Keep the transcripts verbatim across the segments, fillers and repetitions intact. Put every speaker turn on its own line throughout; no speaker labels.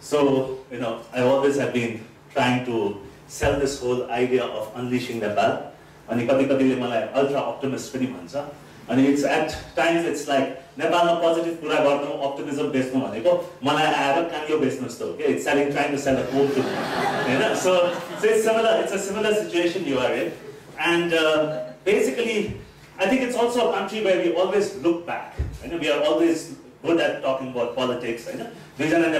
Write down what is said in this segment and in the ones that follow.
So, you know, I always have been trying to sell this whole idea of unleashing Nepal. And ultra optimist and it's at times it's like Nepal positive pura garnu optimism based no bhaneko malai aera kamyo business to okay, it's selling trying to sell a hope to me. You know? So, so it's similar, it's a similar situation you are in. And uh, basically I think it's also a country where we always look back. You know, we are always good at talking about politics. You know? And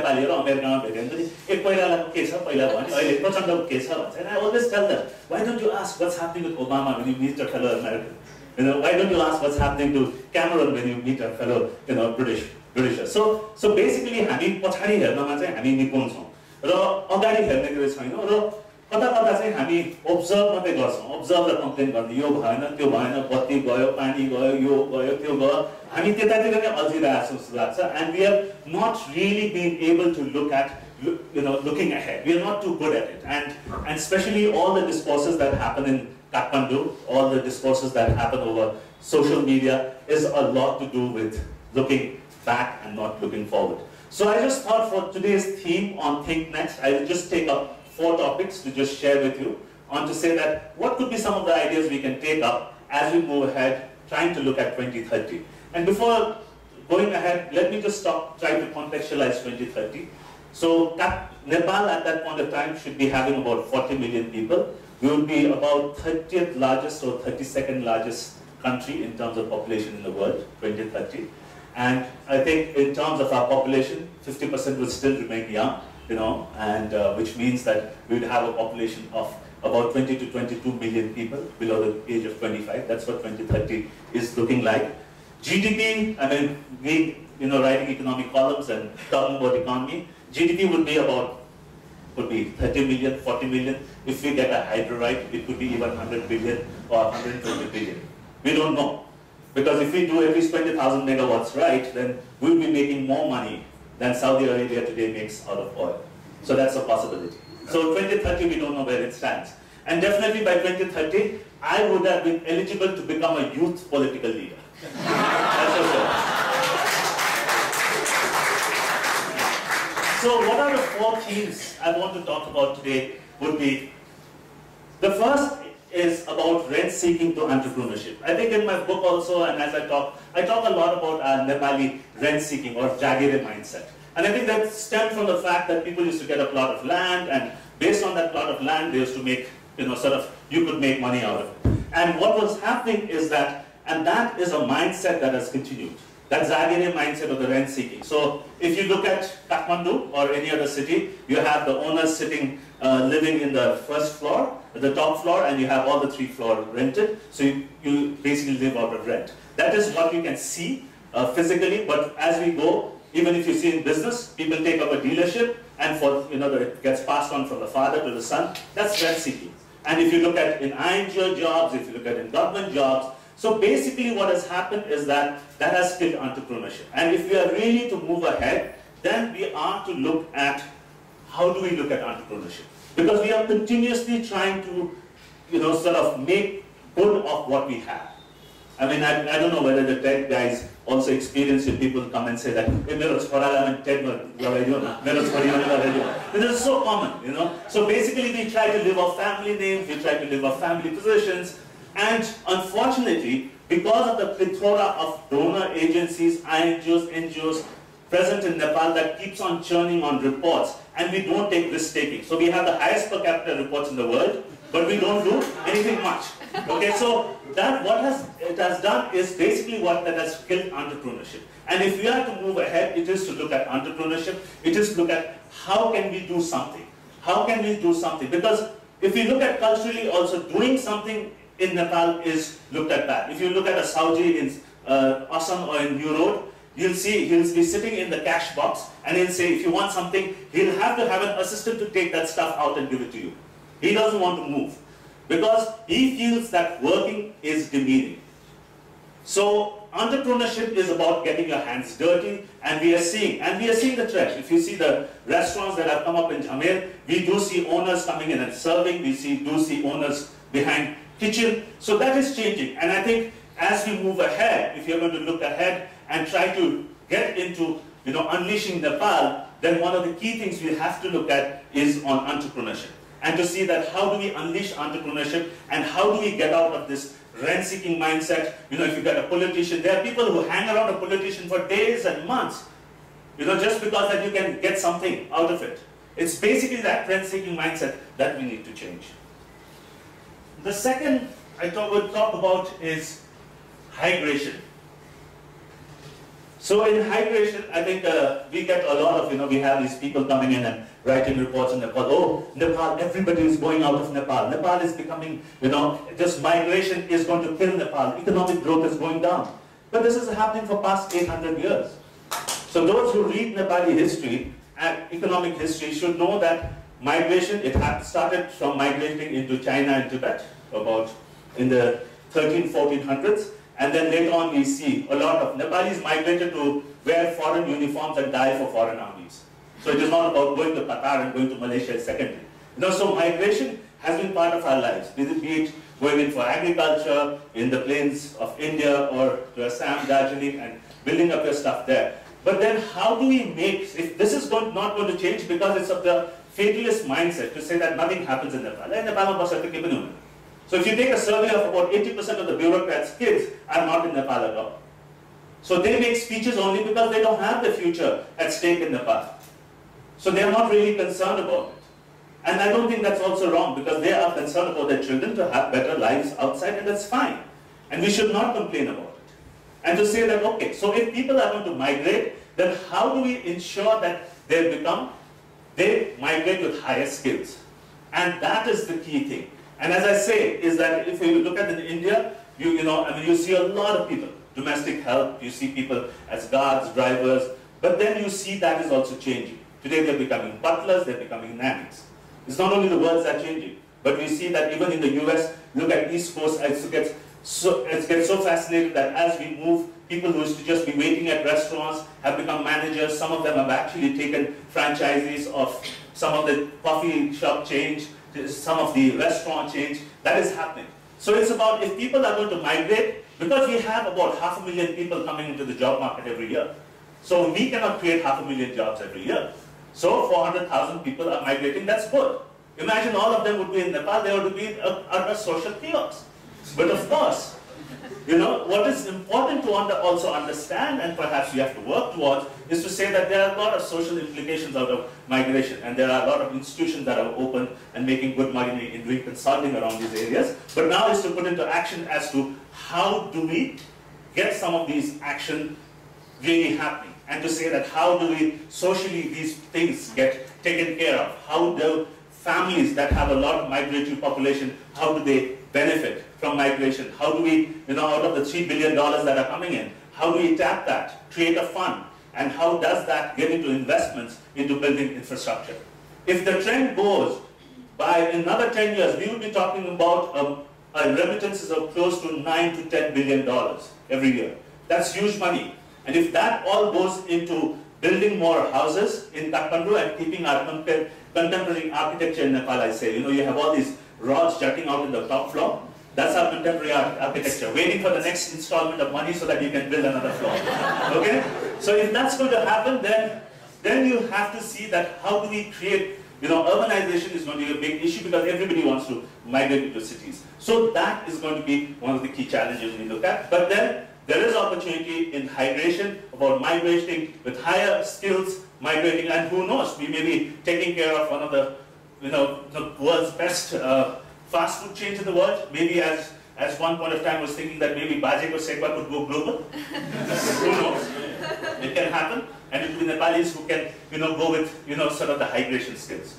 I always tell them, why don't you ask what's happening with Obama when you meet a fellow American? You know, why don't you ask what's happening to Cameron when you meet a fellow, you know, British Britisher? So, so basically, हामी पछाडी हेर्नमा चाहिँ हामी निपुण छौं र अगाडि हेर्ने कुरा छैन र कता कता चाहिँ हामी observe मात्रै गर्छौं, observe र complain गर्ने, यो भएन, त्यो भएन, बत्ती गयो, पानी गयो, यो गयो, त्यो गयो, हामी त्यतातिर नै अल्झिरहेको जस्तो लाग्छ, and we have not really been able to look at, you know, looking ahead. We are not too good at it, and and especially all the discourses that happen in Kathmandu, all the discourses that happen over social media is a lot to do with looking back and not looking forward. So I just thought for today's theme on ThinkNext, I will just take up four topics to just share with you on to say that what could be some of the ideas we can take up as we move ahead, trying to look at twenty thirty. And before going ahead, let me just stop, try to contextualize twenty thirty. So Nepal at that point of time should be having about forty million people. We will be about thirtieth largest or thirty-second largest country in terms of population in the world, twenty thirty. And I think in terms of our population, fifty percent will still remain young, you know, and uh, which means that we would have a population of about twenty to twenty-two million people below the age of twenty-five. That's what twenty thirty is looking like. G D P, I mean, we, you know, writing economic columns and talking about economy, G D P would be about, would be thirty million, forty million. If we get a hydro right, it could be even one hundred billion or one hundred twenty billion. We don't know. Because if we do at least twenty thousand megawatts right, then we'll be making more money than Saudi Arabia today makes out of oil. So that's a possibility. So twenty thirty, we don't know where it stands. And definitely by twenty thirty, I would have been eligible to become a youth political leader. That's for sure. So what are the four themes I want to talk about today would be, the first is about rent-seeking to entrepreneurship. I think in my book also, and as I talk, I talk a lot about our Nepali rent-seeking or jagire mindset. And I think that stemmed from the fact that people used to get a plot of land, and based on that plot of land, they used to make, you know, sort of, you could make money out of it. And what was happening is that, and that is a mindset that has continued. That jagire mindset of the rent-seeking. So if you look at Kathmandu or any other city, you have the owners sitting, uh, living in the first floor, the top floor, and you have all the three floors rented. So you, you basically live out of rent. That is what you can see uh, physically, but as we go, even if you see in business, people take up a dealership, and for, you know, it gets passed on from the father to the son. That's rent-seeking. And if you look at in I N G O jobs, if you look at in government jobs, so basically what has happened is that that has killed entrepreneurship. And if we are really to move ahead, then we are to look at how do we look at entrepreneurship. Because we are continuously trying to, you know, sort of make good of what we have. I mean, I, I don't know whether the TED guys also experience it. People come and say that, hey, TED, this is so common, you know. So basically we try to live off family names, we try to live off family positions. And unfortunately, because of the plethora of donor agencies, I N G Os, N G Os present in Nepal that keeps on churning on reports, and we don't take risk-taking. So we have the highest per capita reports in the world, but we don't do anything much. Okay, so that what has it has done is basically what that has killed entrepreneurship. And if we are to move ahead, it is to look at entrepreneurship. It is to look at how can we do something. How can we do something? Because if we look at culturally also, doing something in Nepal is looked at that. If you look at a Saudi in uh, Assam or in New Road, you'll see he'll be sitting in the cash box and he'll say, if you want something, he'll have to have an assistant to take that stuff out and give it to you. He doesn't want to move because he feels that working is demeaning. So entrepreneurship is about getting your hands dirty, and we are seeing, and we are seeing the trend. If you see the restaurants that have come up in Jamir, we do see owners coming in and serving, we see, do see owners behind kitchen. So that is changing, and I think as we move ahead, if you're going to look ahead and try to get into, you know, unleashing Nepal, then one of the key things we have to look at is on entrepreneurship. And to see that how do we unleash entrepreneurship and how do we get out of this rent-seeking mindset. You know, if you get a politician, there are people who hang around a politician for days and months, you know, just because that you can get something out of it. It's basically that rent-seeking mindset that we need to change. The second I thought we'll talk about is hydration. So in hydration, I think uh, we get a lot of, you know, we have these people coming in and writing reports in Nepal. Oh, Nepal, everybody is going out of Nepal. Nepal is becoming, you know, just migration is going to kill Nepal. Economic growth is going down. But this is happening for past eight hundred years. So those who read Nepali history and economic history should know that migration, it had started from migrating into China and Tibet about in the thirteen, fourteen hundreds. And then later on we see a lot of Nepalis migrated to wear foreign uniforms and die for foreign armies. So it is not about going to Qatar and going to Malaysia secondary. You know, so migration has been part of our lives, be it going in for agriculture in the plains of India or to Assam, Darjeeling, and building up your stuff there. But then how do we make, if this is going, not going to change because it's of the fatalist mindset to say that nothing happens in Nepal. So if you take a survey of about eighty percent of the bureaucrats' kids are not in Nepal at all. So they make speeches only because they don't have the future at stake in Nepal. So they are not really concerned about it. And I don't think that's also wrong because they are concerned about their children to have better lives outside, and that's fine. And we should not complain about it. And to say that, okay, so if people are going to migrate, then how do we ensure that they become, they migrate with higher skills? And that is the key thing. And as I say, is that if you look at in India, you, you know, I mean, you see a lot of people, domestic help, you see people as guards, drivers, but then you see that is also changing. Today they're becoming butlers, they're becoming nannies. It's not only the words that are changing, but we see that even in the U S, look at East Coast, it gets so, it gets so fascinated that as we move, people who used to just be waiting at restaurants have become managers. Some of them have actually taken franchisees of some of the coffee shop chains, some of the restaurant change. That is happening. So it's about if people are going to migrate, because we have about half a million people coming into the job market every year. So we cannot create half a million jobs every year. So four hundred thousand people are migrating, that's good. Imagine all of them would be in Nepal, they would be under social chaos. But of course, you know, what is important to under also understand, and perhaps we have to work towards, is to say that there are a lot of social implications out of migration, and there are a lot of institutions that are open and making good money in doing consulting around these areas. But now is to put into action as to how do we get some of these action really happening, and to say that how do we socially these things get taken care of? How do families that have a lot of migratory population, how do they benefit from migration? How do we, you know, out of the three billion dollars that are coming in, how do we tap that, create a fund, and how does that get into investments into building infrastructure? If the trend goes, by another ten years, we will be talking about um, a remittances of close to nine to ten billion dollars every year. That's huge money. And if that all goes into building more houses in Kathmandu and keeping our contemporary architecture in Nepal, I say, you know, you have all these rods jutting out in the top floor. That's our contemporary architecture, waiting for the next installment of money so that you can build another floor. Okay? So if that's going to happen, then, then you have to see that how do we create, you know, urbanization is going to be a big issue because everybody wants to migrate into cities. So that is going to be one of the key challenges we look at. But then there is opportunity in hydration about migrating with higher skills, migrating, and who knows, we may be taking care of one of the, you know, the world's best uh, fast food chains in the world. Maybe as, as one point of time I was thinking that maybe Bajek or Sekwa could go global. Who knows? It can happen, and it will be Nepalis who can, you know, go with, you know, sort of the hydration skills.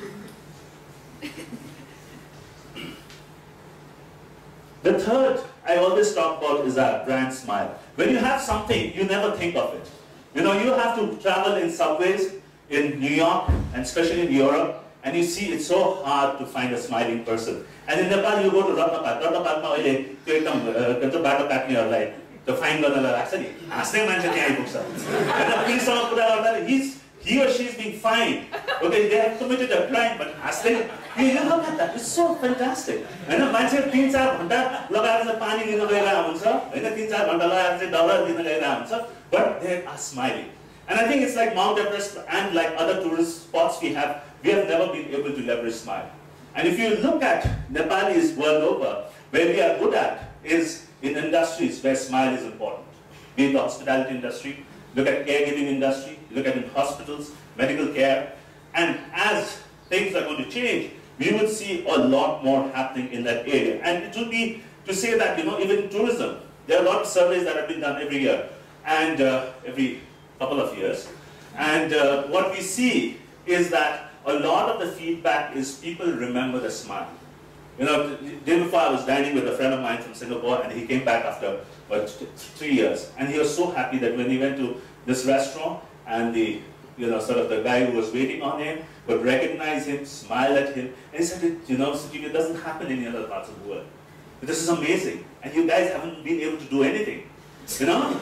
The third I always talk about is our brand smile. When you have something, you never think of it. You know, you have to travel in subways in New York, and especially in Europe, and you see it's so hard to find a smiling person. And in Nepal, you go to Ratna Park. Ratna Park ma अहिले त्यो एकदम बाटो काट्नेहरूलाई त्यो fine गर्नलाई लाग्छ नि, हाँस्दै मान्छे त्यहाँ आइपुग्छ हैन, पुलिससँग कुरा गर्दा he's he or she is being fined. Okay, they have committed a crime, but हाँस्दै you look at that, it's so fantastic. हैन, मान्छे तीन चार घण्टा लगाएर चाहिँ पानी लिन गइरहेको हुन्छ, हैन, तीन चार घण्टा लगाएर चाहिँ डलर दिन गइरहेको हुन्छ, but they are smiling. And I think it's like Mount Everest and like other tourist spots we have, we have never been able to leverage smile. And if you look at Nepalis world over, where we are good at is in industries where smile is important. Be it the hospitality industry, look at caregiving industry, look at in hospitals, medical care. And as things are going to change, we would see a lot more happening in that area. And it would be to say that, you know, even tourism, there are a lot of surveys that have been done every year and uh, every couple of years. And uh, what we see is that a lot of the feedback is people remember the smile. You know, the day before I was dining with a friend of mine from Singapore, and he came back after what, three years. And he was so happy that when he went to this restaurant, and the, you know, sort of the guy who was waiting on him would recognize him, smile at him, and he said, you know, Sujeev, it doesn't happen in other parts of the world. This is amazing, and you guys haven't been able to do anything. You know?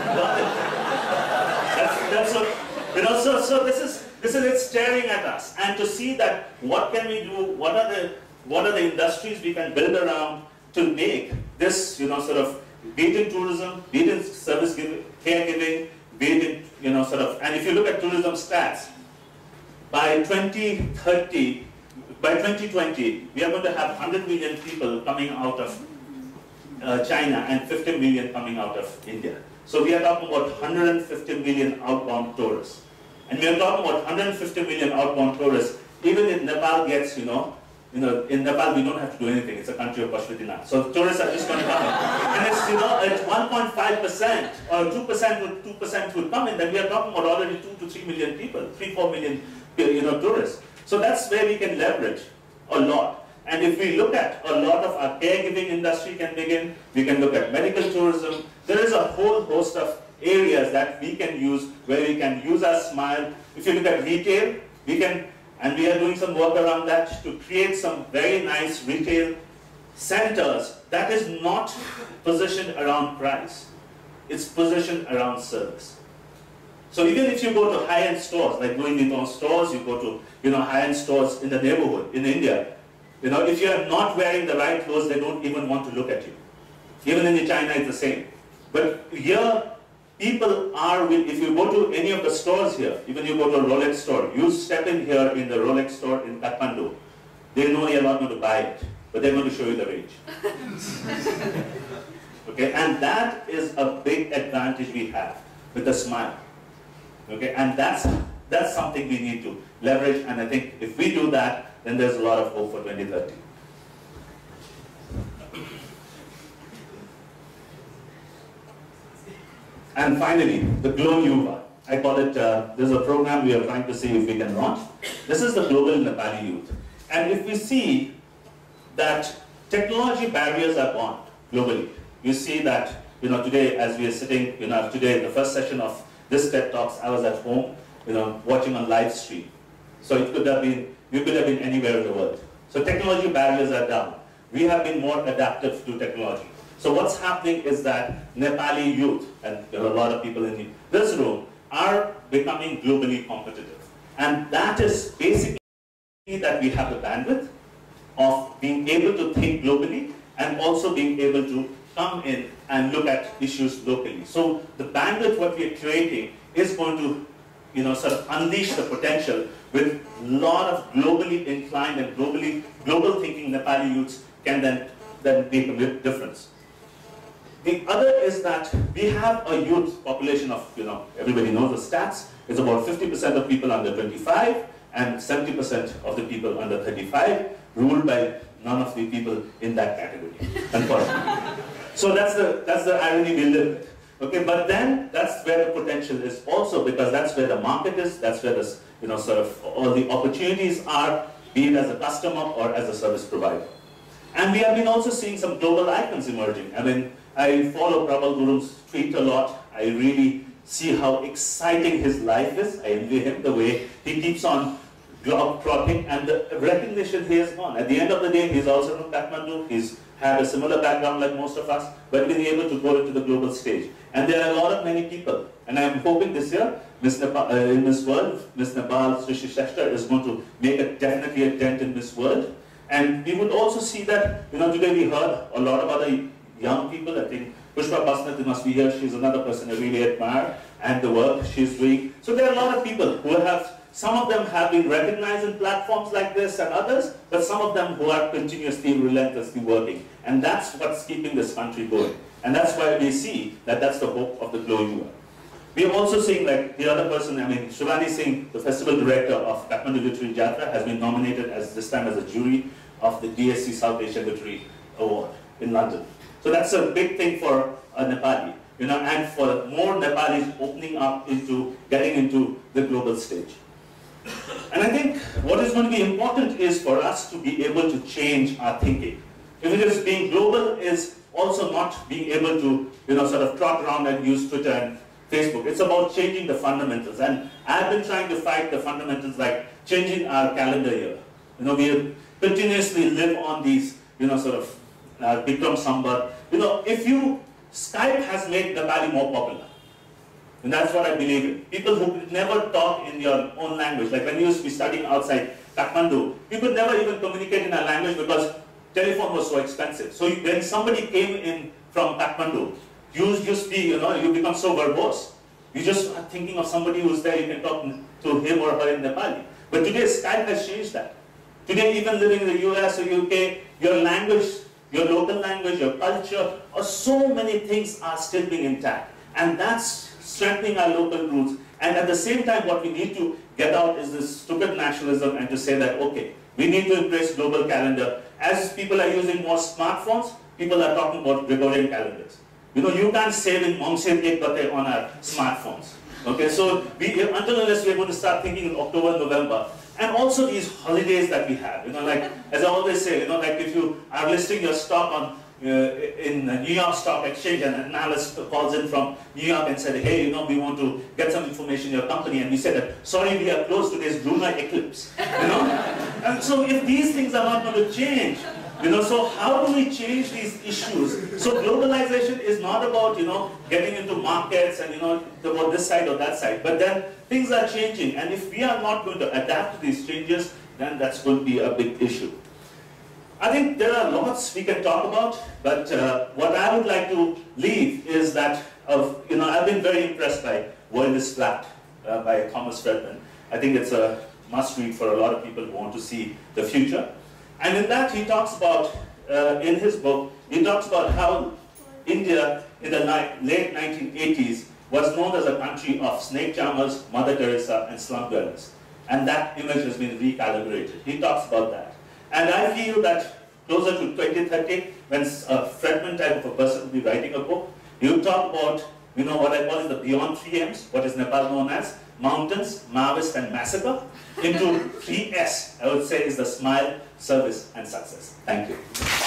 that's, that's what, you know, so, so this is, this is it staring at us. And to see that, what can we do, what are the, what are the industries we can build around to make this, you know, sort of, be it in tourism, be it in service giving, caregiving, be it in, you know, sort of, and if you look at tourism stats, by twenty thirty, by twenty twenty, we are going to have one hundred million people coming out of uh, China and fifty million coming out of India. So we are talking about one hundred fifty million outbound tourists. And we are talking about one hundred fifty million outbound tourists. Even if Nepal gets, you know, you know, in Nepal we don't have to do anything. It's a country of Pashvidina. So tourists are just going to come in. And it's, you know, it's one point five percent or two percent would two percent would come in. Then we are talking about already two to three million people, three, four million, you know, tourists. So that's where we can leverage a lot. And if we look at a lot of our caregiving industry can begin, we can look at medical tourism. There is a whole host of areas that we can use where we can use our smile. If you look at retail, we can, and we are doing some work around that to create some very nice retail centers that is not positioned around price. It's positioned around service. So even if you go to high-end stores, like going into stores, you go to, you know, high-end stores in the neighborhood, in India, you know, if you are not wearing the right clothes, they don't even want to look at you. Even in China, it's the same. But here, people are, if you go to any of the stores here, even you go to a Rolex store, you step in here in the Rolex store in Kathmandu, they know you're not going to buy it, but they're going to show you the range. Okay, and that is a big advantage we have with the smile. Okay, and that's, that's something we need to leverage, and I think if we do that, then there's a lot of hope for twenty thirty. And finally, the Glow Yuva. I call it, uh, there's a program we are trying to see if we can launch. This is the global Nepali youth. And if we see that technology barriers are gone globally, you see that, you know, today as we are sitting, you know, today, the first session of this TED Talks, I was at home, you know, watching on live stream. So it could have been, you could have been anywhere in the world. So technology barriers are down. We have been more adaptive to technology. So what's happening is that Nepali youth, and there are a lot of people in this room, are becoming globally competitive. And that is basically that we have the bandwidth of being able to think globally and also being able to come in and look at issues locally. So the bandwidth what we are creating is going to, you know, sort of unleash the potential with a lot of globally inclined and globally global thinking Nepali youths can then, then make a difference. The other is that we have a youth population of, you know, everybody knows the stats, it's about fifty percent of people under twenty-five and seventy percent of the people under thirty-five, ruled by none of the people in that category, unfortunately. So that's the, that's the irony we live with. Okay, but then that's where the potential is also, because that's where the market is, that's where the, you know, sort of all the opportunities are, be it as a customer or as a service provider. And we have been also seeing some global icons emerging. I mean, I follow Prabal Gurung's tweet a lot. I really see how exciting his life is. I envy him, the way he keeps on globe-trotting and the recognition he has gone. At the end of the day, he's also from Kathmandu. He's had a similar background like most of us, but been able to go into the global stage. And there are a lot of many people. And I'm hoping this year, Miss Nepal, uh, in Miss World, Miss Nepal, Sujeev Shakya is going to make a, definitely a dent in Miss World. And we would also see that, you know, today we heard a lot of other young people. I think Pushpa Basmati must be here. She's another person I really admire and the work she's doing. So there are a lot of people who have, some of them have been recognized in platforms like this and others, but some of them who are continuously, relentlessly working. And that's what's keeping this country going. And that's why we see that that's the hope of the glowing world. We are also seeing, like the other person, I mean, Shivani Singh, the festival director of Kathmandu Literary Jatra, has been nominated as this time as a jury of the D S C South Asian Literary Award in London. So that's a big thing for a Nepali, you know, and for more Nepalis opening up into, getting into the global stage. And I think what is going to be important is for us to be able to change our thinking. If it is being global is also not being able to, you know, sort of trot around and use Twitter and Facebook. It's about changing the fundamentals. And I've been trying to fight the fundamentals like changing our calendar year. You know, we continuously live on these, you know, sort of uh, Bikram Sambat. You know, if you, Skype has made Nepali more popular. And that's what I believe in. People who could never talk in your own language, like when you used to be studying outside Kathmandu, you could never even communicate in a language because telephone was so expensive. So when somebody came in from Kathmandu, you just be, you know, you become so verbose. You just are thinking of somebody who's there, you can talk to him or her in Nepali. But today Skype has changed that. Today, even living in the U S or U K, your language, your local language, your culture, or so many things are still being intact. And that's strengthening our local roots. And at the same time, what we need to get out is this stupid nationalism and to say that, okay, we need to embrace global calendar. As people are using more smartphones, people are talking about Gregorian calendars. You know, you can't save in Mongsen Ek Bate on our smartphones. Okay, so we, until unless we're going to start thinking in October, November, and also these holidays that we have. You know, like, as I always say, you know, like if you are listing your stock on uh, in the New York Stock Exchange and an analyst calls in from New York and said, hey, you know, we want to get some information in your company, and we said that, sorry, we are close to this lunar eclipse. You know? And so if these things are not going to change, you know, so how do we change these issues? So globalization is not about, you know, getting into markets and, you know, about this side or that side, but then things are changing, and if we are not going to adapt to these changes, then that's going to be a big issue. I think there are lots we can talk about, but uh, what I would like to leave is that, of, you know, I've been very impressed by World is Flat uh, by Thomas Friedman. I think it's a must read for a lot of people who want to see the future. And in that he talks about, uh, in his book, he talks about how India in the late nineteen eighties was known as a country of snake charmers, Mother Teresa, and slum dwellers. And that image has been recalibrated. He talks about that. And I feel that closer to twenty thirty, when a Friedman type of a person will be writing a book, he will talk about, you know, what I call is the beyond three M's, what is Nepal known as mountains, Maoist, and massacre, into three S, I would say, is the smile, service, and success. Thank you.